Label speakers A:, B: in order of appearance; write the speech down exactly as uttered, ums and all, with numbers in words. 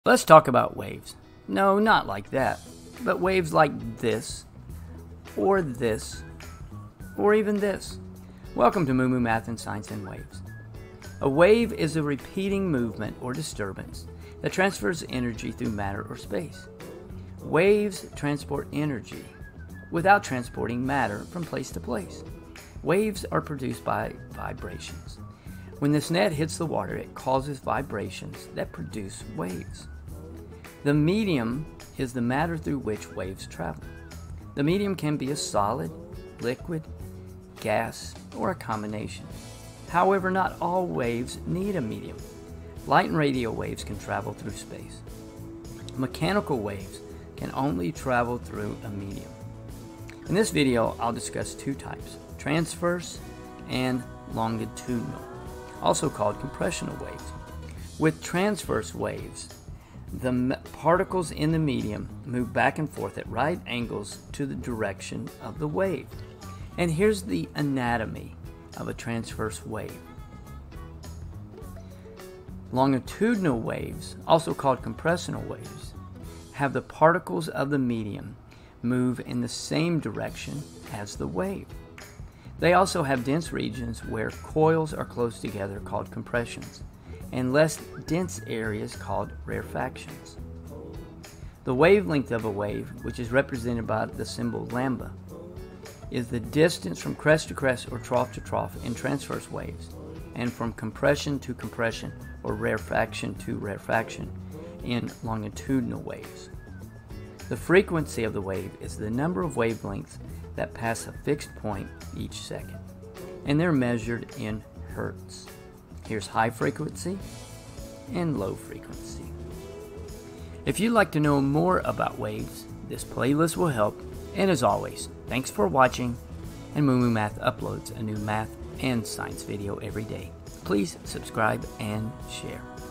A: Let's talk about waves. No, not like that, but waves like this, or this, or even this. Welcome to MooMooMath and Science and Waves. A wave is a repeating movement or disturbance that transfers energy through matter or space. Waves transport energy without transporting matter from place to place. Waves are produced by vibrations. When this net hits the water, it causes vibrations that produce waves. The medium is the matter through which waves travel. The medium can be a solid, liquid, gas, or a combination. However, not all waves need a medium. Light and radio waves can travel through space. Mechanical waves can only travel through a medium. In this video, I'll discuss two types, transverse and longitudinal, also called compressional waves. With transverse waves, the particles in the medium move back and forth at right angles to the direction of the wave. And here's the anatomy of a transverse wave. Longitudinal waves, also called compressional waves, have the particles of the medium move in the same direction as the wave. They also have dense regions where coils are close together called compressions, and less dense areas called rarefactions. The wavelength of a wave, which is represented by the symbol lambda, is the distance from crest to crest or trough to trough in transverse waves, and from compression to compression or rarefaction to rarefaction in longitudinal waves. The frequency of the wave is the number of wavelengths that pass a fixed point each second, and they're measured in hertz. Here's high frequency and low frequency. If you'd like to know more about waves, this playlist will help. And as always, thanks for watching, and MooMooMath uploads a new math and science video every day. Please subscribe and share.